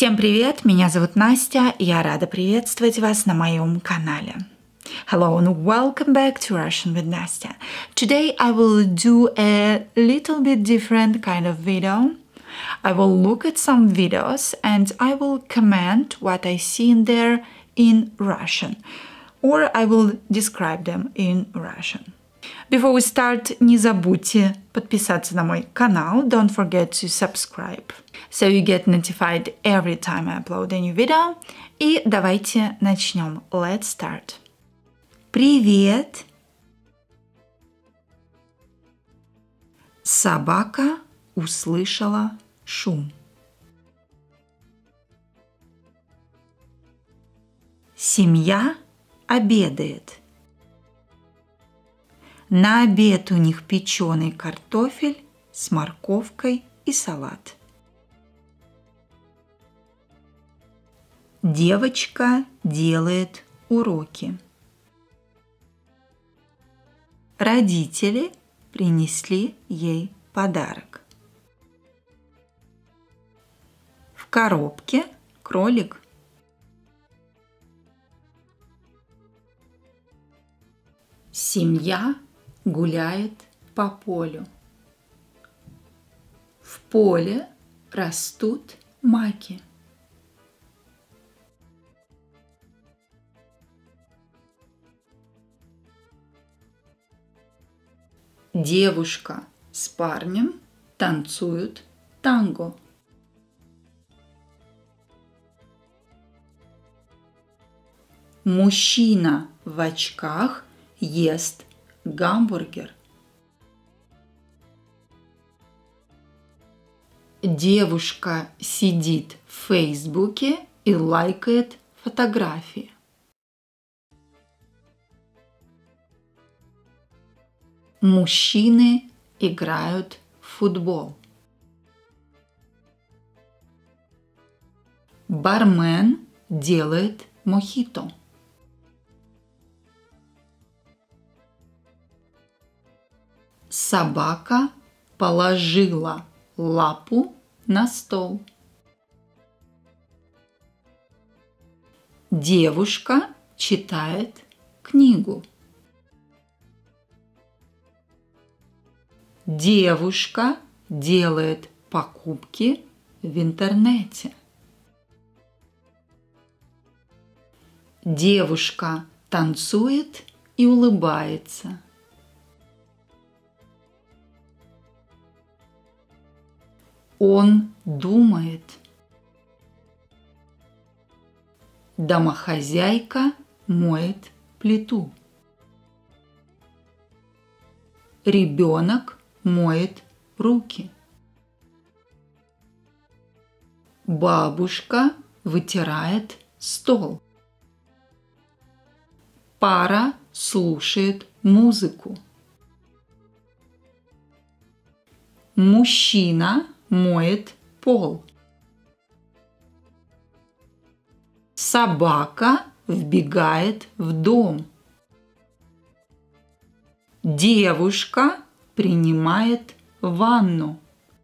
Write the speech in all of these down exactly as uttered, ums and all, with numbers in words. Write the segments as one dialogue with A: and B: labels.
A: Всем привет, меня зовут Настя, и я рада приветствовать вас на моем канале. Hello and welcome back to Russian with Nastya. Today I will do a little bit different kind of video. I will look at some videos and I will comment what I see in there in Russian, or I will describe them in Russian. Before we start, не забудьте подписаться на мой канал. Don't forget to subscribe, so you get notified every time I upload a new video. И давайте начнем. Let's start. Привет. Собака услышала шум. Семья обедает. На обед у них печеный картофель с морковкой и салат. Девочка делает уроки. Родители принесли ей подарок. В коробке кролик. Семья гуляет по полю. В поле растут маки. Девушка с парнем танцуют танго. Мужчина в очках ест гамбургер. Девушка сидит в Фейсбуке и лайкает фотографии. Мужчины играют в футбол. Бармен делает мохито. Собака положила лапу на стол. Девушка читает книгу. Девушка делает покупки в интернете. Девушка танцует и улыбается. Он думает. Домохозяйка моет плиту. Ребенок моет руки. Бабушка вытирает стол. Пара слушает музыку. Мужчина моет пол. Собака вбегает в дом. Девушка принимает ванну.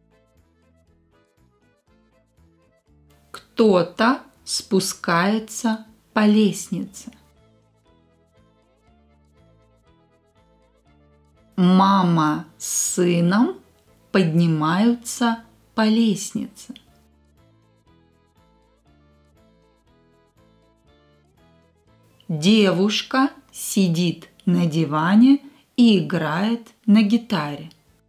A: Кто-то спускается по лестнице. Мама с сыном поднимаются по лестнице. Девушка сидит на диване и играет на гитаре.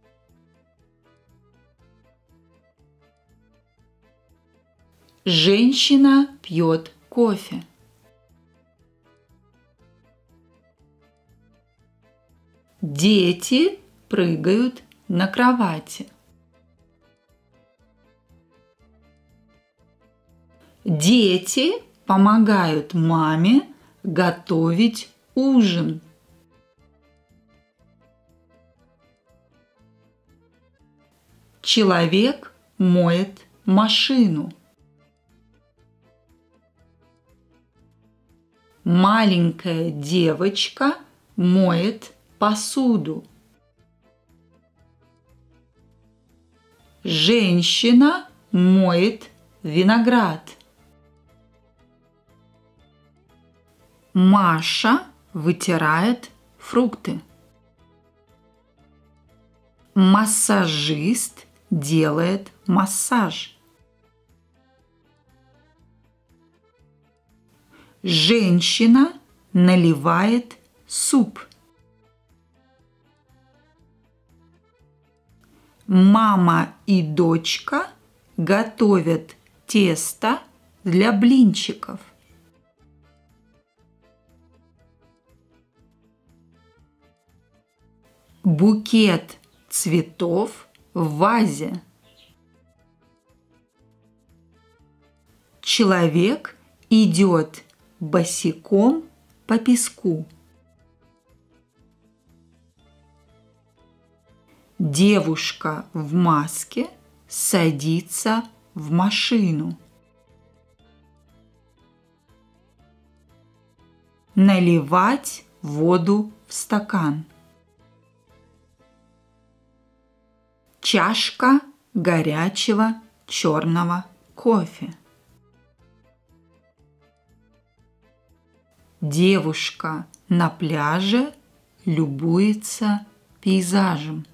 A: Женщина пьет кофе. Дети прыгают на кровати. Дети помогают маме готовить ужин. Человек моет машину. Маленькая девочка моет посуду. Женщина моет виноград. Маша вытирает фрукты. Массажист делает массаж. Женщина наливает суп. Мама и дочка готовят тесто для блинчиков. Букет цветов в вазе. Человек идет босиком по песку. Девушка в маске садится в машину. Наливать воду в стакан. Чашка горячего черного кофе. Девушка на пляже любуется пейзажем.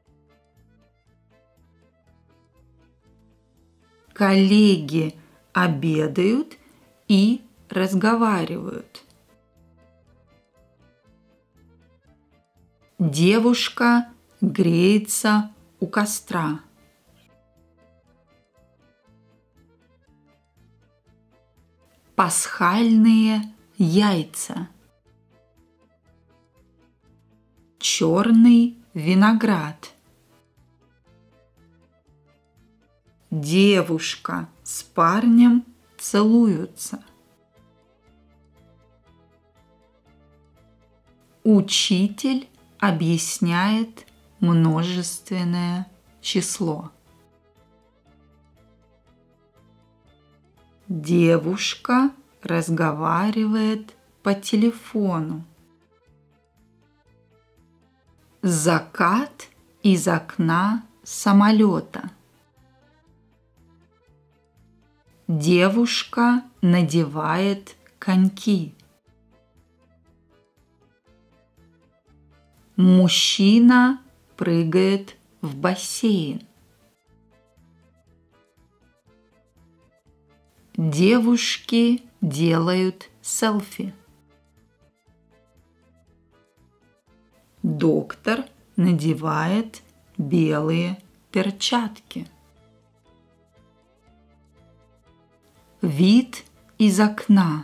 A: Коллеги обедают и разговаривают. Девушка греется у костра. Пасхальные яйца. Черный виноград. Девушка с парнем целуются. Учитель объясняет множественное число. Девушка разговаривает по телефону. Закат из окна самолета. Девушка надевает коньки. Мужчина прыгает в бассейн. Девушки делают селфи. Доктор надевает белые перчатки. Вид из окна.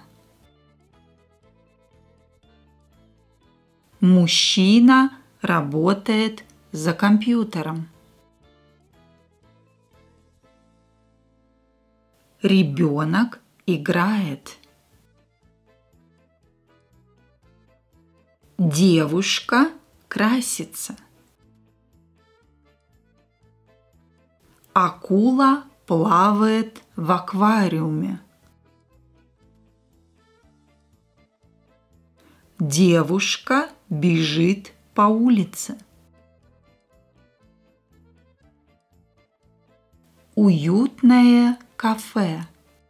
A: Мужчина работает за компьютером. Ребенок играет. Девушка красится. Акула плавает в аквариуме. Девушка бежит по улице. Уютное кафе.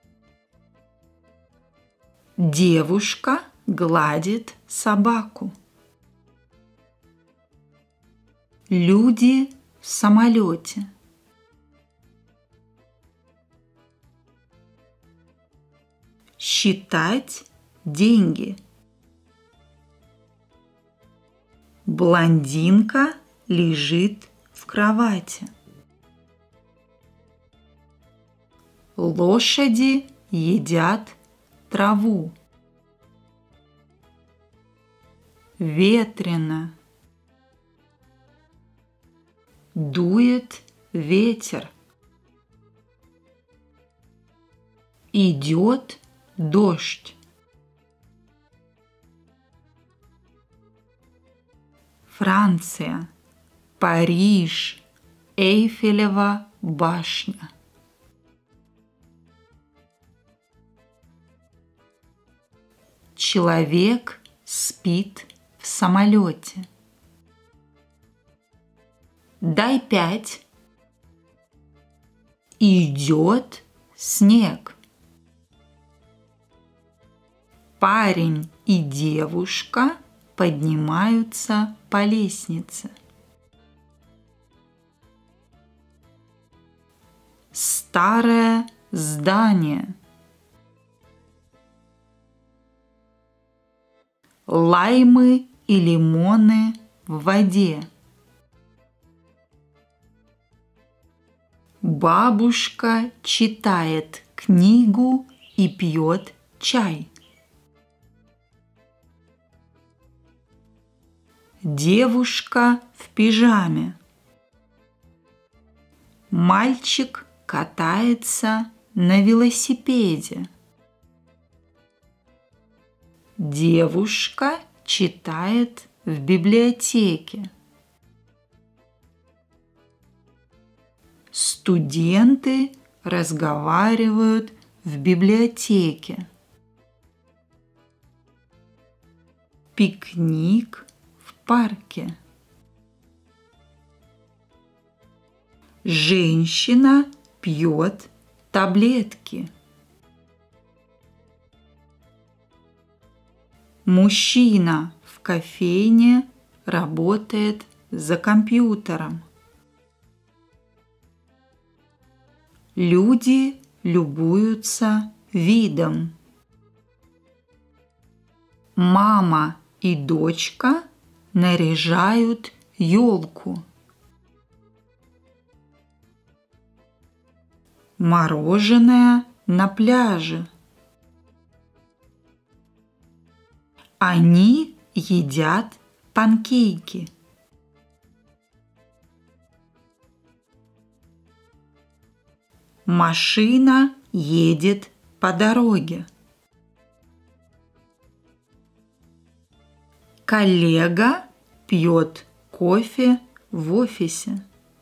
A: Девушка гладит собаку. Люди в самолете. Считать деньги. Блондинка лежит в кровати. Лошади едят траву. Ветрено. Дует ветер. Идет дождь. Франция, Париж, Эйфелева башня. Человек спит в самолете. Дай пять. Идет снег. Парень и девушка поднимаются по лестнице. Старое здание. Лаймы и лимоны в воде. Бабушка читает книгу и пьет чай. Девушка в пижаме. Мальчик катается на велосипеде. Девушка читает в библиотеке. Студенты разговаривают в библиотеке. Пикник в парке. Женщина пьет таблетки. Мужчина в кофейне работает за компьютером. Люди любуются видом. Мама и дочка наряжают елку. Мороженое на пляже. Они едят панкейки. Машина едет по дороге. Коллега пьет кофе в офисе.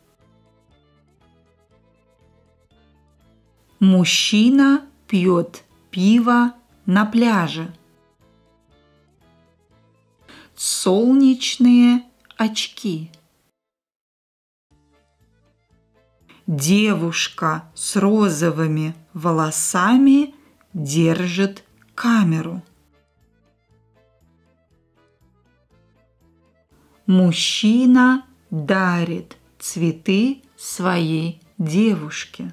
A: Мужчина пьет пиво на пляже. Солнечные очки. Девушка с розовыми волосами держит камеру. Мужчина дарит цветы своей девушке.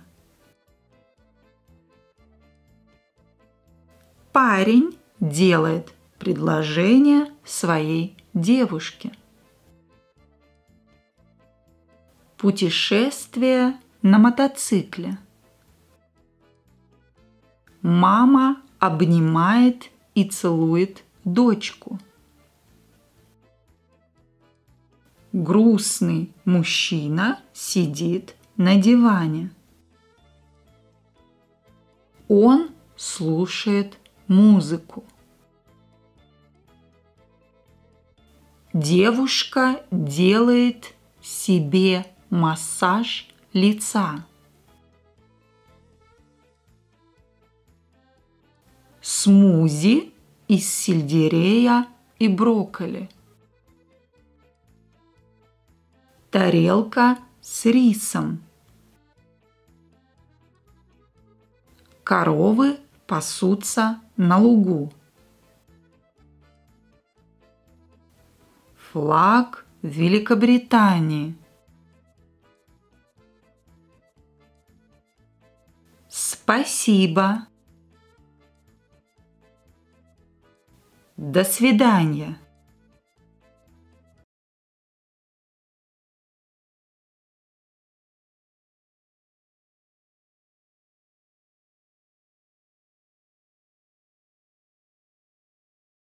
A: Парень делает предложение своей девушке. Путешествие на мотоцикле. Мама обнимает и целует дочку. Грустный мужчина сидит на диване. Он слушает музыку. Девушка делает себе массаж лица. Смузи из сельдерея и брокколи. Тарелка с рисом. Коровы пасутся на лугу. Флаг Великобритании. Спасибо. До свидания.